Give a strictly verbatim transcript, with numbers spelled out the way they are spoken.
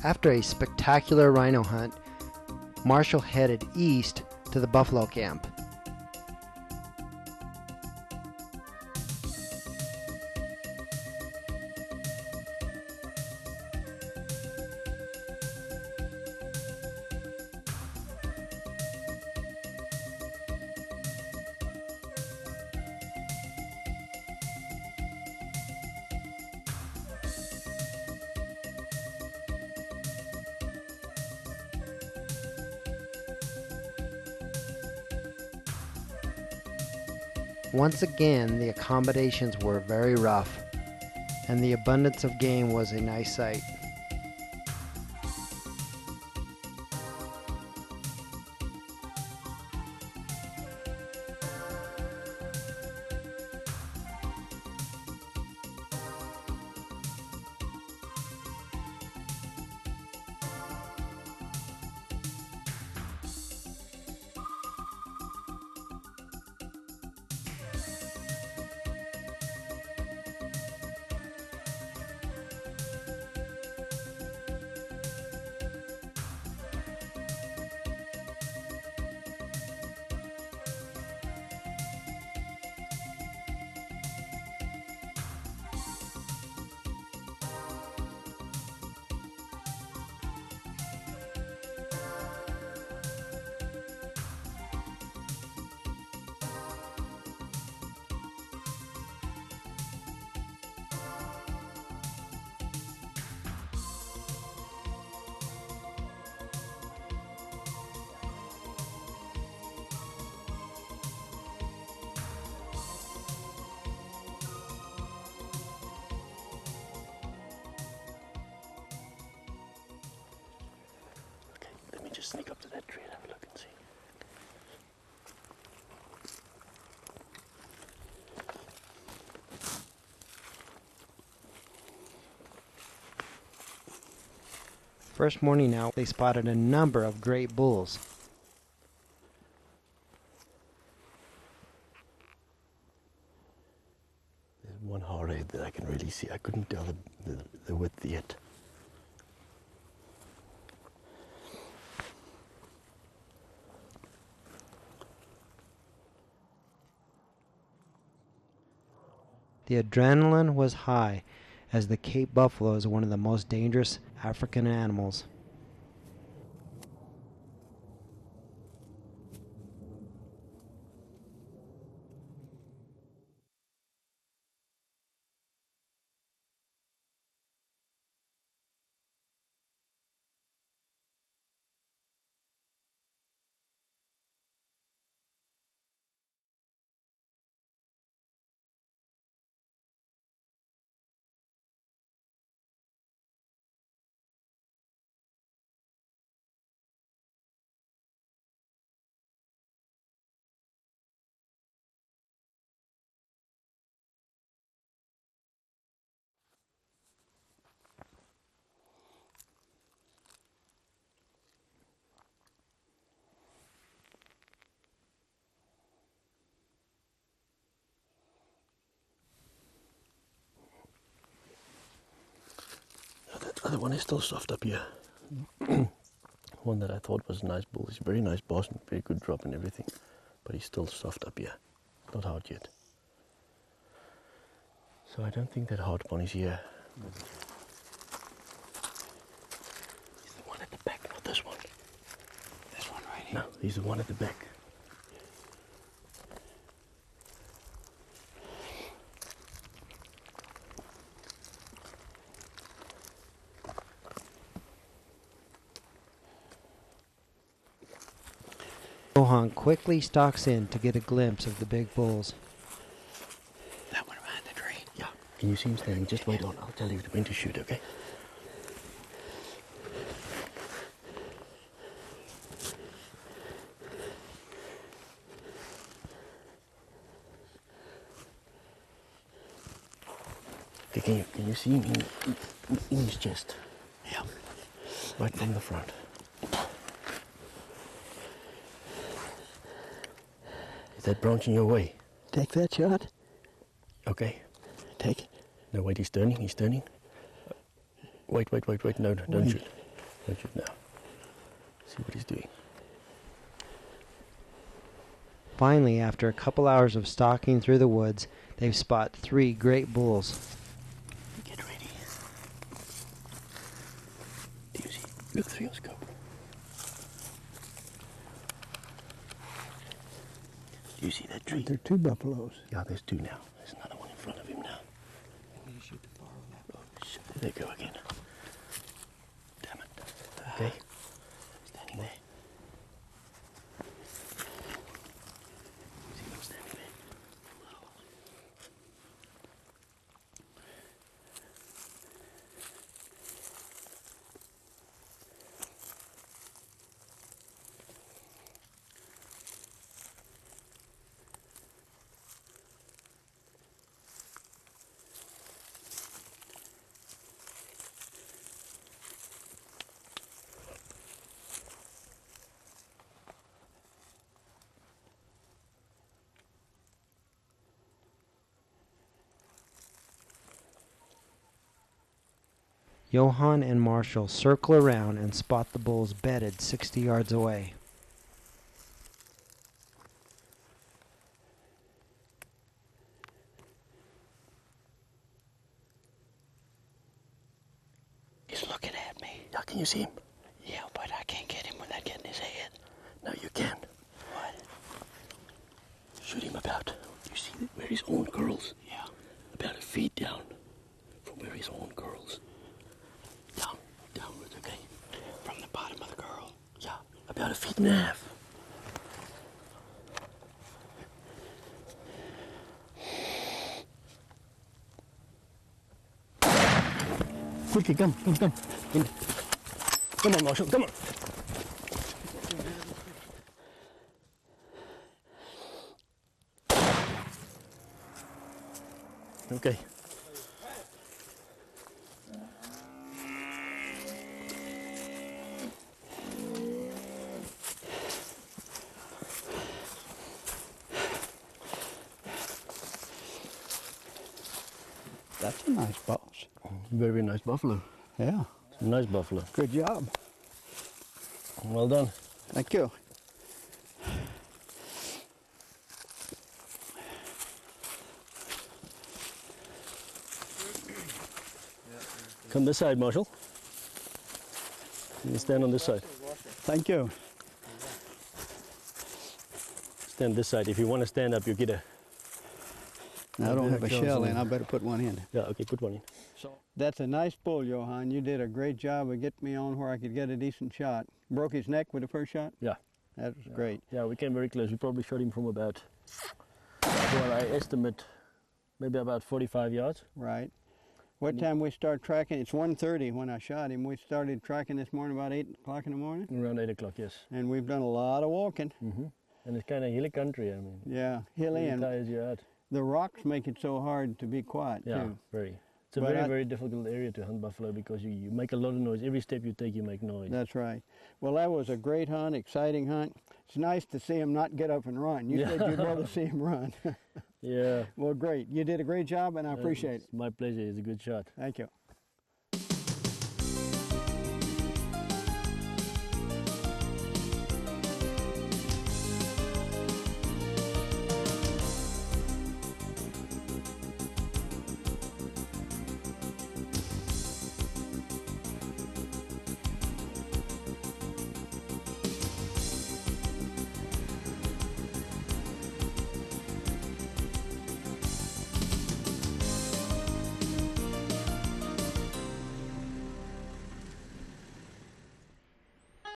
After a spectacular rhino hunt, Marshall headed east to the buffalo camp. Once again, the accommodations were very rough, and the abundance of game was a nice sight. Just sneak up to that tree and have a look and see. First morning out, they spotted a number of great bulls. There's one hard head that I can really see. I couldn't tell the, the, the width yet. The adrenaline was high, as the Cape buffalo is one of the most dangerous African animals. The other one is still soft up here. One that I thought was a nice bull. He's a very nice boss and very good drop and everything, but he's still soft up here. Not hard yet. So I don't think that hard one is here. He's the one at the back, not this one. This one right here? No, he's the one at the back. Johan quickly stalks in to get a glimpse of the big bulls. That one behind the tree? Yeah. Can you see him standing? Just wait on. I'll tell you when to shoot, okay? Okay, can you, can you see him in, in, in his chest? Yeah. Right from the front. Is that branching your way? Take that shot. Okay. Take it. No, wait, he's turning, he's turning. Wait, wait, wait, wait, no, no don't Wait. shoot. Watch it now. See what he's doing. Finally, after a couple hours of stalking through the woods, they've spotted three great bulls. Get ready. Do you see? Look through your scope. Do you see that tree? There are two buffaloes. Yeah, there's two now. There's another one in front of him now. I'm gonna shoot the far left. Oh, shit. There they go again. Damn it. Okay. Standing there. See them standing there? Johan and Marshall circle around and spot the bulls bedded sixty yards away. He's looking at me. Yeah, can you see him? Yeah, but I can't get him without getting his head. No, you can. What? Shoot him about. You see where his own curls? Yeah. About a feet down from where his own curls. Down, downwards, okay? From the bottom of the curl. Yeah, about a feet and a half. Quickly, come, come, come. In. Come on, Marshall, come on. Okay. That's a nice boss. Very nice buffalo. Yeah. It's a nice buffalo. Good job. Well done. Thank you. Come this side, Marshall. You can stand on this side. Thank you. Stand this side. If you want to stand up, you get a... I don't have a Johnson. shell in. I better put one in. Yeah, okay, put one in. That's a nice bull, Johan. You did a great job of getting me on where I could get a decent shot. Broke his neck with the first shot? Yeah. That was Yeah. great. Yeah, we came very close. We probably shot him from about, well, I estimate maybe about forty-five yards. Right. What time we start tracking? It's one thirty when I shot him. We started tracking this morning about eight o'clock in the morning. Around eight o'clock, yes. And we've done a lot of walking. Mm-hmm. And it's kind of hilly country, I mean. Yeah, hilly, Really and tires you out. the rocks make it so hard to be quiet, Yeah, too. very. It's a But very, I- very difficult area to hunt buffalo because you, you make a lot of noise. Every step you take, you make noise. That's right. Well, that was a great hunt, exciting hunt. It's nice to see him not get up and run. You Yeah. said you'd rather see him run. Yeah. Well, great. You did a great job, and I appreciate It's my pleasure. It's a good shot. it. Thank you.